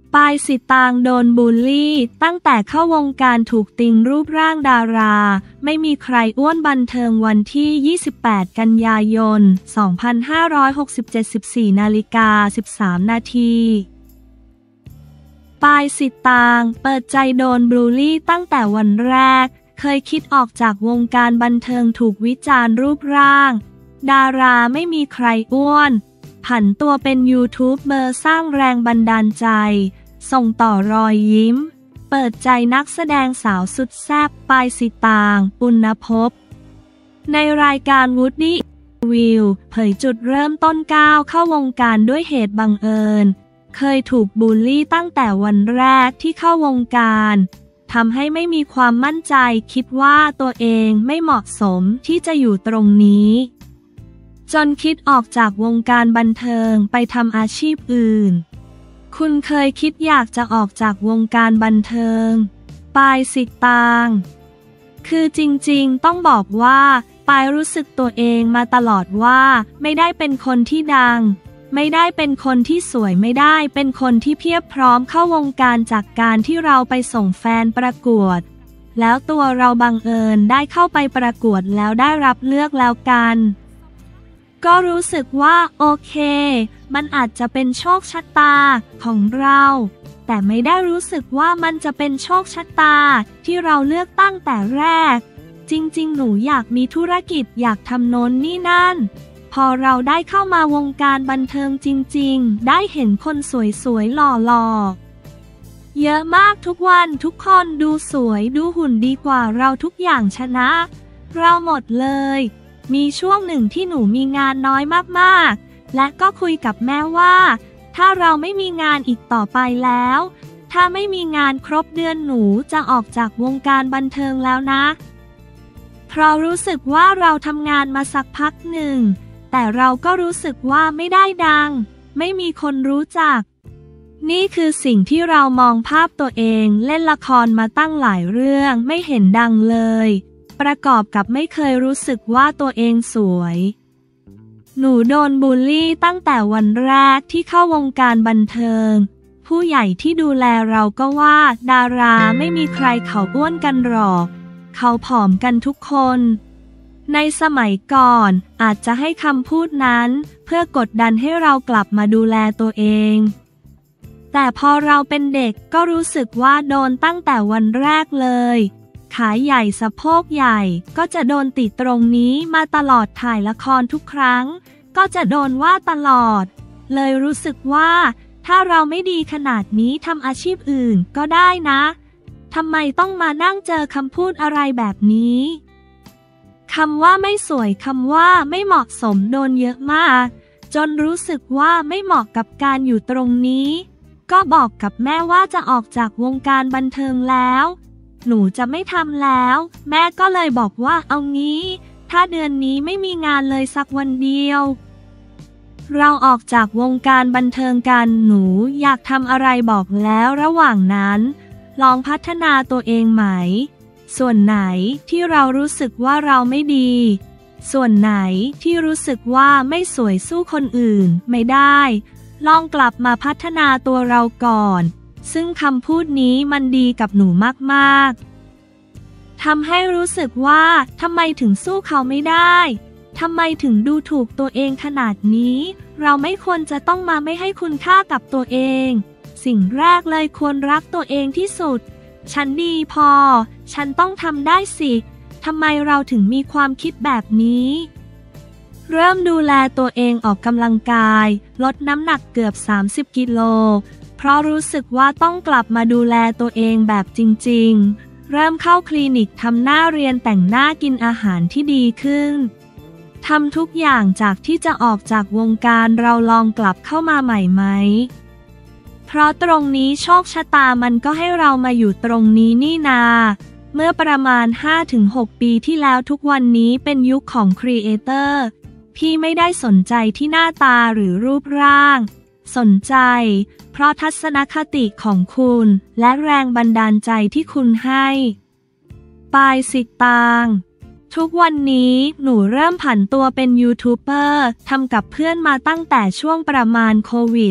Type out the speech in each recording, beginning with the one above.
ปายสิตางโดนบูลลี่ตั้งแต่เข้าวงการถูกติงรูปร่างดาราไม่มีใครอ้วนบันเทิงวันที่ 28 กันยายน 2567 14:13 นาทีปายสิตางเปิดใจโดนบูลลี่ตั้งแต่วันแรกเคยคิดออกจากวงการบันเทิงถูกวิจารณ์รูปร่างดาราไม่มีใครอ้วนผันตัวเป็นยูทูบเบอร์สร้างแรงบันดาลใจส่งต่อรอยยิ้มเปิดใจนักแสดงสาวสุดแซ่บปายสิตางปุณณภพในรายการ Woody Interview เผยจุดเริ่มต้นก้าวเข้าวงการด้วยเหตุบังเอิญเคยถูกบูลลี่ตั้งแต่วันแรกที่เข้าวงการทำให้ไม่มีความมั่นใจคิดว่าตัวเองไม่เหมาะสมที่จะอยู่ตรงนี้จนคิดออกจากวงการบันเทิงไปทำอาชีพอื่นคุณเคยคิดอยากจะออกจากวงการบันเทิงปายสิตางคือจริงๆต้องบอกว่าปายรู้สึกตัวเองมาตลอดว่าไม่ได้เป็นคนที่ดังไม่ได้เป็นคนที่สวยไม่ได้เป็นคนที่เพียบพร้อมเข้าวงการจากการที่เราไปส่งแฟนประกวดแล้วตัวเราบังเอิญได้เข้าไปประกวดแล้วได้รับเลือกแล้วกันก็รู้สึกว่าโอเคมันอาจจะเป็นโชคชะตาของเราแต่ไม่ได้รู้สึกว่ามันจะเป็นโชคชะตาที่เราเลือกตั้งแต่แรกจริงๆหนูอยากมีธุรกิจอยากทำโน้นนี่นั่นพอเราได้เข้ามาวงการบันเทิงจริงๆได้เห็นคนสวยๆหล่อๆเยอะมากทุกวันทุกคนดูสวยดูหุ่นดีกว่าเราทุกอย่างชนะเราหมดเลยมีช่วงหนึ่งที่หนูมีงานน้อยมากๆและก็คุยกับแม่ว่าถ้าเราไม่มีงานอีกต่อไปแล้วถ้าไม่มีงานครบเดือนหนูจะออกจากวงการบันเทิงแล้วนะเพราะรู้สึกว่าเราทำงานมาสักพักหนึ่งแต่เราก็รู้สึกว่าไม่ได้ดังไม่มีคนรู้จักนี่คือสิ่งที่เรามองภาพตัวเองเล่นละครมาตั้งหลายเรื่องไม่เห็นดังเลยประกอบกับไม่เคยรู้สึกว่าตัวเองสวยหนูโดนบูลลี่ตั้งแต่วันแรกที่เข้าวงการบันเทิงผู้ใหญ่ที่ดูแลเราก็ว่าดาราไม่มีใครเขาอ้วนกันหรอกเขาผอมกันทุกคนในสมัยก่อนอาจจะให้คำพูดนั้นเพื่อกดดันให้เรากลับมาดูแลตัวเองแต่พอเราเป็นเด็กก็รู้สึกว่าโดนตั้งแต่วันแรกเลยขาใหญ่สะโพกใหญ่ก็จะโดนติตรงนี้มาตลอดถ่ายละครทุกครั้งก็จะโดนว่าตลอดเลยรู้สึกว่าถ้าเราไม่ดีขนาดนี้ทำอาชีพอื่นก็ได้นะทำไมต้องมานั่งเจอคำพูดอะไรแบบนี้คำว่าไม่สวยคำว่าไม่เหมาะสมโดนเยอะมากจนรู้สึกว่าไม่เหมาะกับการอยู่ตรงนี้ก็บอกกับแม่ว่าจะออกจากวงการบันเทิงแล้วหนูจะไม่ทำแล้วแม่ก็เลยบอกว่าเอางี้ถ้าเดือนนี้ไม่มีงานเลยสักวันเดียวเราออกจากวงการบันเทิงกันหนูอยากทำอะไรบอกแล้วระหว่างนั้นลองพัฒนาตัวเองไหมส่วนไหนที่เรารู้สึกว่าเราไม่ดีส่วนไหนที่รู้สึกว่าไม่สวยสู้คนอื่นไม่ได้ลองกลับมาพัฒนาตัวเราก่อนซึ่งคำพูดนี้มันดีกับหนูมากๆทำให้รู้สึกว่าทำไมถึงสู้เขาไม่ได้ทำไมถึงดูถูกตัวเองขนาดนี้เราไม่ควรจะต้องมาไม่ให้คุณค่ากับตัวเองสิ่งแรกเลยควรรักตัวเองที่สุดฉันดีพอฉันต้องทำได้สิทำไมเราถึงมีความคิดแบบนี้เริ่มดูแลตัวเองออกกำลังกายลดน้ำหนักเกือบ30 กิโลเพราะรู้สึกว่าต้องกลับมาดูแลตัวเองแบบจริงๆเริ่มเข้าคลินิกทำหน้าเรียนแต่งหน้ากินอาหารที่ดีขึ้นทำทุกอย่างจากที่จะออกจากวงการเราลองกลับเข้ามาใหม่ไหมเพราะตรงนี้โชคชะตามันก็ให้เรามาอยู่ตรงนี้นี่นาเมื่อประมาณ 5-6 ปีที่แล้วทุกวันนี้เป็นยุคของครีเอเตอร์พี่ไม่ได้สนใจที่หน้าตาหรือรูปร่างสนใจเพราะทัศนคติของคุณและแรงบันดาลใจที่คุณให้ปายสิตางทุกวันนี้หนูเริ่มผันตัวเป็นยูทูบเบอร์ทำกับเพื่อนมาตั้งแต่ช่วงประมาณโควิด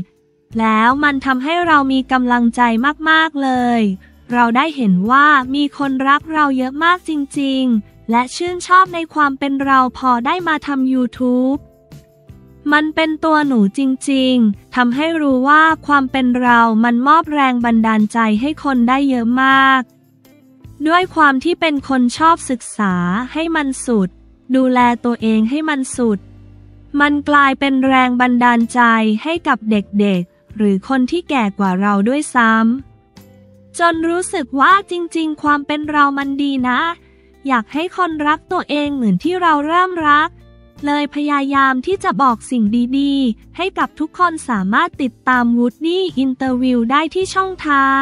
แล้วมันทำให้เรามีกำลังใจมากๆเลยเราได้เห็นว่ามีคนรักเราเยอะมากจริงๆและชื่นชอบในความเป็นเราพอได้มาทำ YouTube มันเป็นตัวหนูจริงๆทำให้รู้ว่าความเป็นเรามันมอบแรงบันดาลใจให้คนได้เยอะมากด้วยความที่เป็นคนชอบศึกษาให้มันสุดดูแลตัวเองให้มันสุดมันกลายเป็นแรงบันดาลใจให้กับเด็กๆหรือคนที่แก่กว่าเราด้วยซ้ำจนรู้สึกว่าจริงๆความเป็นเรามันดีนะอยากให้คนรักตัวเองเหมือนที่เราเริ่มรักเลยพยายามที่จะบอกสิ่งดีๆให้กับทุกคนสามารถติดตาม Woody Interview ได้ที่ช่องทาง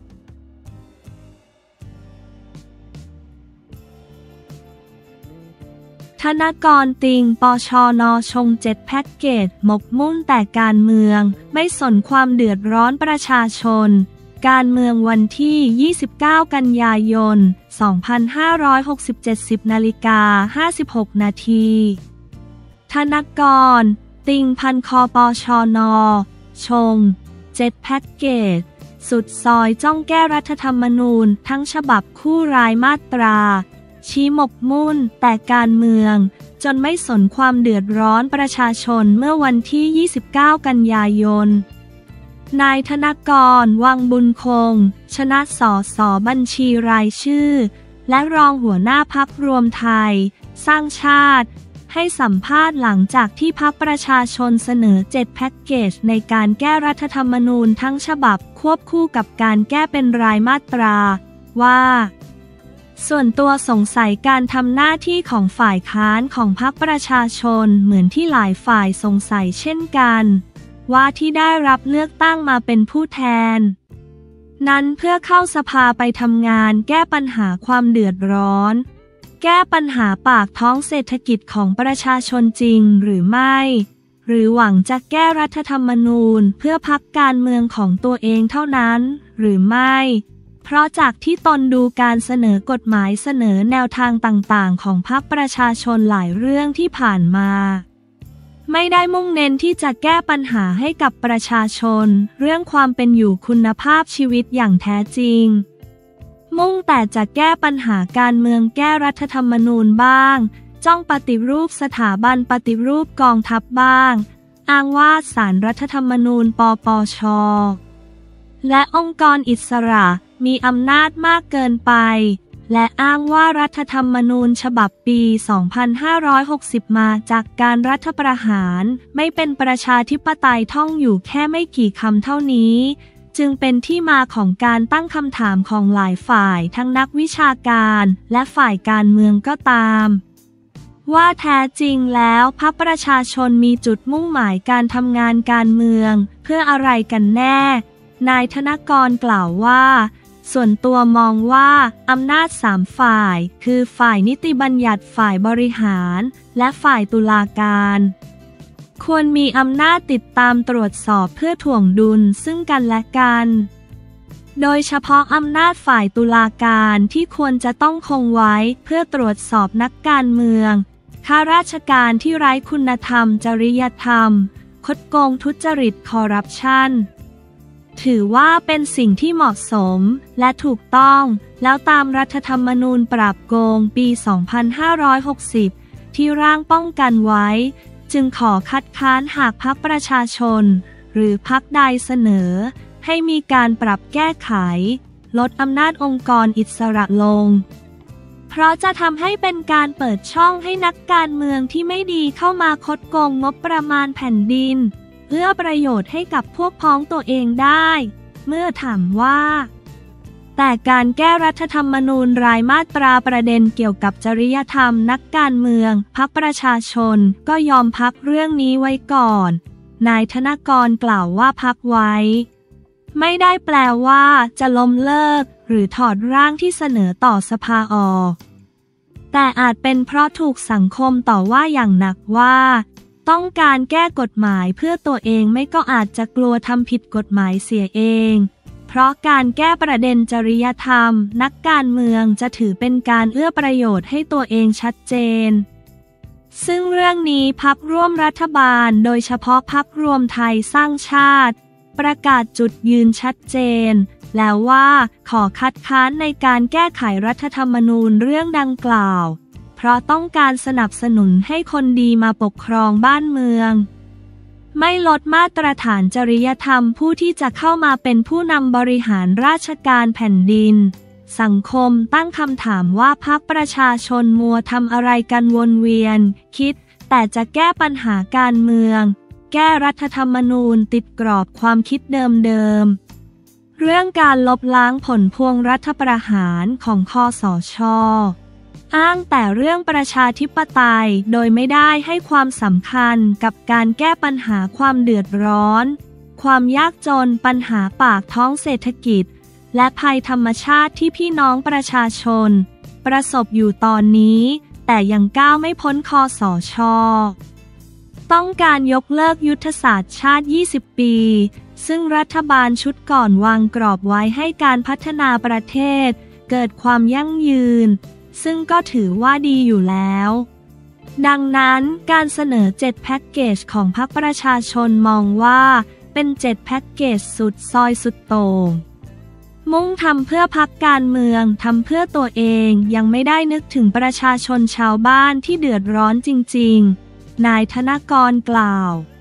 ธนกรติง ปชน.ชง7แพ็กเกจหมกมุ่นแต่การเมืองไม่สนความเดือดร้อนประชาชนการเมืองวันที่ 29 กันยายน 2567 10:56 นาทีธนกรติงพันคอปชน.ชง7แพ็กเกจสุดซอยจ้องแก้รัฐธรรมนูญทั้งฉบับคู่รายมาตราชี้หมกมุ่นแต่การเมืองจนไม่สนความเดือดร้อนประชาชนเมื่อวันที่ 29 กันยายนนายธนกร วังบุญคงชนะสส.บัญชีรายชื่อและรองหัวหน้าพรรครวมไทยสร้างชาติให้สัมภาษณ์หลังจากที่พรรคประชาชนเสนอ7แพ็กเกจในการแก้รัฐธรรมนูญทั้งฉบับควบคู่กับการแก้เป็นรายมาตราว่าส่วนตัวสงสัยการทำหน้าที่ของฝ่ายค้านของพรรคประชาชนเหมือนที่หลายฝ่ายสงสัยเช่นกันว่าที่ได้รับเลือกตั้งมาเป็นผู้แทนนั้นเพื่อเข้าสภาไปทำงานแก้ปัญหาความเดือดร้อนแก้ปัญหาปากท้องเศรษฐกิจของประชาชนจริงหรือไม่หรือหวังจะแก้รัฐธรรมนูญเพื่อพรรคการเมืองของตัวเองเท่านั้นหรือไม่เพราะจากที่ตนดูการเสนอกฎหมายเสนอแนวทางต่างๆของพรรคประชาชนหลายเรื่องที่ผ่านมาไม่ได้มุ่งเน้นที่จะแก้ปัญหาให้กับประชาชนเรื่องความเป็นอยู่คุณภาพชีวิตอย่างแท้จริงมุ่งแต่จะแก้ปัญหาการเมืองแก้รัฐธรรมนูญบ้างจ้องปฏิรูปสถาบันปฏิรูปกองทัพบ้างอ้างว่าศาลรัฐธรรมนูญปปช.และองค์กรอิสระมีอำนาจมากเกินไปและอ้างว่ารัฐธรรมนูญฉบับปี 2560 มาจากการรัฐประหารไม่เป็นประชาธิปไตยท่องอยู่แค่ไม่กี่คำเท่านี้จึงเป็นที่มาของการตั้งคำถามของหลายฝ่ายทั้งนักวิชาการและฝ่ายการเมืองก็ตามว่าแท้จริงแล้วพรรคประชาชนมีจุดมุ่งหมายการทำงานการเมืองเพื่ออะไรกันแน่นายธนกรกล่าวว่าส่วนตัวมองว่าอำนาจ3ฝ่ายคือฝ่ายนิติบัญญัติฝ่ายบริหารและฝ่ายตุลาการควรมีอำนาจติดตามตรวจสอบเพื่อถ่วงดุลซึ่งกันและกันโดยเฉพาะอำนาจฝ่ายตุลาการที่ควรจะต้องคงไว้เพื่อตรวจสอบนักการเมืองข้าราชการที่ไร้คุณธรรมจริยธรรมคดโกงทุจริตคอร์รัปชันถือว่าเป็นสิ่งที่เหมาะสมและถูกต้องแล้วตามรัฐธรรมนูญปราบโกงปี 2560 ที่ร่างป้องกันไว้จึงขอคัดค้านหากพรรคประชาชนหรือพรรคใดเสนอให้มีการปรับแก้ไขลดอำนาจองค์กรอิสระลงเพราะจะทำให้เป็นการเปิดช่องให้นักการเมืองที่ไม่ดีเข้ามาคดโกงงบประมาณแผ่นดินเอื้อประโยชน์ให้กับพวกพ้องตัวเองได้เมื่อถามว่าแต่การแก้รัฐธรรมนูญรายมาตราประเด็นเกี่ยวกับจริยธรรมนักการเมืองพรรคประชาชนก็ยอมพักเรื่องนี้ไว้ก่อนนายธนกรกล่าวว่าพักไว้ไม่ได้แปลว่าจะล้มเลิกหรือถอดร่างที่เสนอต่อสภาออกแต่อาจเป็นเพราะถูกสังคมต่อว่าอย่างหนักว่าต้องการแก้กฎหมายเพื่อตัวเองไม่ก็อาจจะกลัวทำผิดกฎหมายเสียเองเพราะการแก้ประเด็นจริยธรรมนักการเมืองจะถือเป็นการเอื้อประโยชน์ให้ตัวเองชัดเจนซึ่งเรื่องนี้พรรคร่วมรัฐบาลโดยเฉพาะพรรครวมไทยสร้างชาติประกาศจุดยืนชัดเจนแล้วว่าขอคัดค้านในการแก้ไขรัฐธรรมนูญเรื่องดังกล่าวเพราะต้องการสนับสนุนให้คนดีมาปกครองบ้านเมืองไม่ลดมาตรฐานจริยธรรมผู้ที่จะเข้ามาเป็นผู้นำบริหารราชการแผ่นดินสังคมตั้งคำถามว่าพรรคประชาชนมัวทำอะไรกันวนเวียนคิดแต่จะแก้ปัญหาการเมืองแก้รัฐธรรมนูญติดกรอบความคิดเดิมๆเรื่องการลบล้างผลพวงรัฐประหารของคสช.อ้างแต่เรื่องประชาธิปไตยโดยไม่ได้ให้ความสำคัญกับการแก้ปัญหาความเดือดร้อนความยากจนปัญหาปากท้องเศรษฐกิจและภัยธรรมชาติที่พี่น้องประชาชนประสบอยู่ตอนนี้แต่ยังก้าวไม่พ้นคสช.ต้องการยกเลิกยุทธศาสตร์ชาติ 20 ปีซึ่งรัฐบาลชุดก่อนวางกรอบไว้ให้การพัฒนาประเทศเกิดความยั่งยืนซึ่งก็ถือว่าดีอยู่แล้วดังนั้นการเสนอ7แพ็กเกจของพรรคประชาชนมองว่าเป็น7แพ็กเกจสุดซอยสุดโต่งมุ่งทำเพื่อพรรคการเมืองทำเพื่อตัวเองยังไม่ได้นึกถึงประชาชนชาวบ้านที่เดือดร้อนจริงๆนายธนกรกล่าว